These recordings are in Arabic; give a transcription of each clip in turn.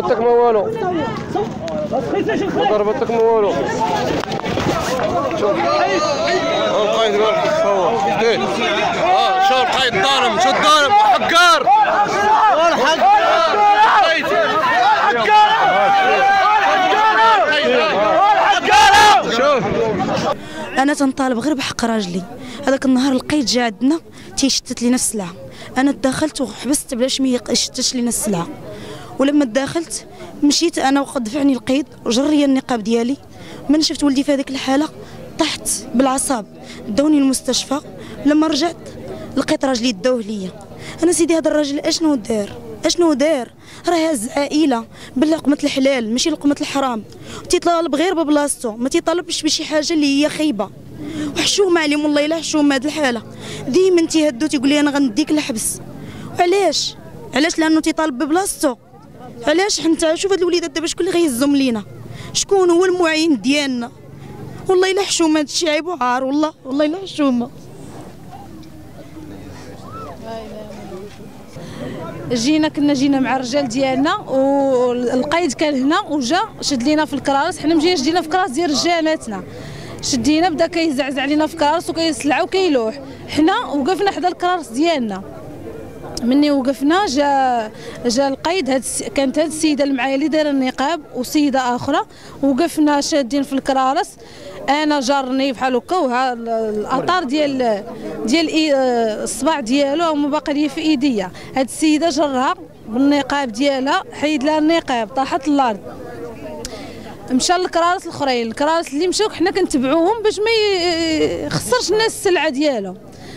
ضربتك ما والو، ما ضربتك ما والو. شوف القايد قال هو شوف القايد ضارب، شو الضارب حقار انا تنطالب غير بحق راجلي. هذاك النهار القيد جا عندنا تيشتت لينا السلعه، انا تداخلت وحبست باش ما يشتتش لينا السلعه. ولما تداخلت مشيت انا وقد دفعني القيد وجري النقاب ديالي. من شفت ولدي في هذيك الحاله طحت بالعصاب، داوني المستشفى. لما رجعت لقيت راجلي داوه ليا. انا سيدي هذا الراجل اشنو دار؟ راه هز عائله بلقمه الحلال ماشي لقمه الحرام، تيطالب غير ببلاصتو، ما تيطالبش بشي حاجه اللي هي خايبه. وحشومه عليهم والله الا حشومه هذه الحاله. ديما تيهدو تيقول لي انا غنديك الحبس. علاش لانه تيطالب ببلاصتو. علاش حنت شوف هاد الوليدات دابا شكون اللي غيهزهم لينا؟ شكون هو المعين ديالنا؟ والله الا حشومه هادشي عيب وعار. والله الا حشومه. كنا جينا مع الرجال ديالنا والقايد كان هنا وجا شد لينا في الكراس. حنا مجينا شدينا في الكراس ديال رجالاتنا، شدينا بدا كيزعزع لينا في الكراس وكيسلع وكيلوح. حنا وقفنا حدا الكراس ديالنا. مني وقفنا جا القايد. كانت هاد السيده اللي معايا اللي دايره النقاب وسيده اخرى، وقفنا شادين في الكرارس. انا جارني بحال هكا وها الاثار ديال الصباع ديالو هما باقي لي في ايديا. هاد السيده جرها بالنقاب ديالها، حيد لها النقاب، طاحت للارض. مشى للكرارس الاخرين، الكرارس اللي مشاو حنا كنتبعوهم باش ما يخسرش الناس السلعه ديالهم.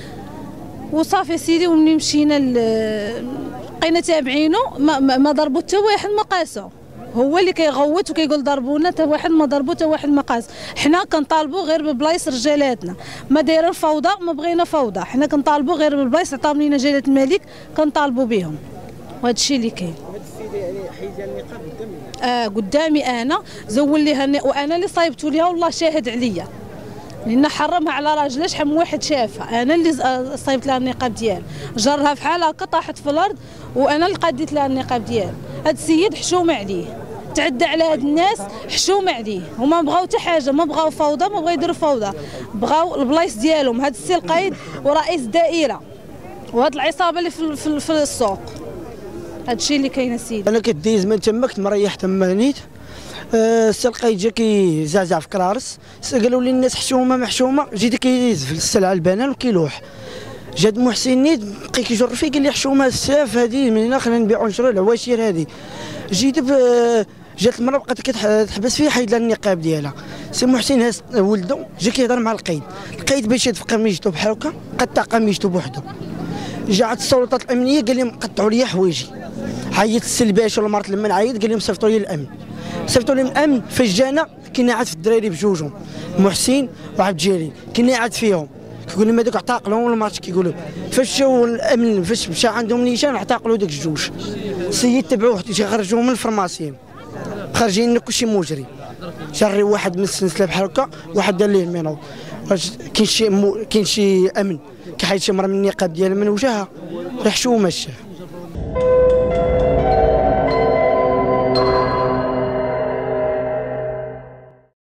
وصافي سيدي ومني مشينا بقينا تابعينه. ما ضربوا حتى واحد ما قاسو، هو اللي كيغوت وكيقول ضربونا، حتى واحد ما ضربو، حتى واحد ما قاس. حنا كنطالبوا غير ببلايص رجالاتنا، ما دايرين فوضى، ما بغينا فوضى. حنا كنطالبوا غير بالبلايص عطاهم لينا جلاله الملك كنطالبوا بهم، وهذا الشيء اللي كاين. هاد السيده يعني حيدها النقاب قدامك؟ قدامي انا، زول ليها وانا اللي صايبتو ليها والله شاهد عليا، لان حرمها على راجلها. شحال من واحد شافها، انا اللي صايبت لها النقاب ديال، جرها بحال هكا طاحت في الارض وانا اللي قديت لها النقاب ديال. هذا السيد حشومه عليه، تعدى على هاد الناس، حشومه عليه. هما بغاو حتى حاجه، ما بغاو فوضى، ما بغاو يديروا فوضى، بغاو البلايص ديالهم. هذا السي القايد ورئيس الدائره وهاد العصابه اللي في السوق. هذا الشيء اللي كاين السيد. انا كديز من تما، كنت مريح تما نيت. السي القايد جا كيزعزع في كرارس، قالوا لي الناس حشومه ما حشومه. جيت كيديز في السلعه البنان وكيلوح. جاد محسن نيت بقى كيجر فيه، قال لي حشومه الساف هذه من هنا خلينا نبيعوا نشرو العواشير هذه. جيت جات المراه بقات كتحبس فيه، حيد لها النقاب ديالها. سي محسن هاز ولده جا كيهضر مع القايد باش يدفق قميجته بحال هكا، قطع قميجته بوحده. جات السلطات الامنيه قال لهم قطعوا لي حوايجي. عيط السلباش ولا مرت لما عيط قال لهم صيفطوا لي الامن. صيفطوا لي الامن. فاش جانا كنا عاد في الدراري بجوجهم، محسن وعبد الجليل كنا عاد فيهم. كيقول لهم هذوك اعتقلهم ولا ما عرفتش كيقولوا. فاش جاو الامن فاش مشى عندهم نيشان اعتقلوا داك الجوج. السيد تبعوه خرجوه من الفرماسيين، خارجين كلشي مجري. جري واحد من السلسله بحال هكا، واحد دار ليه المينوط. كاين شي امن كيحيد شي مرة من النقاب ديالها من وجهها، راه حشومه.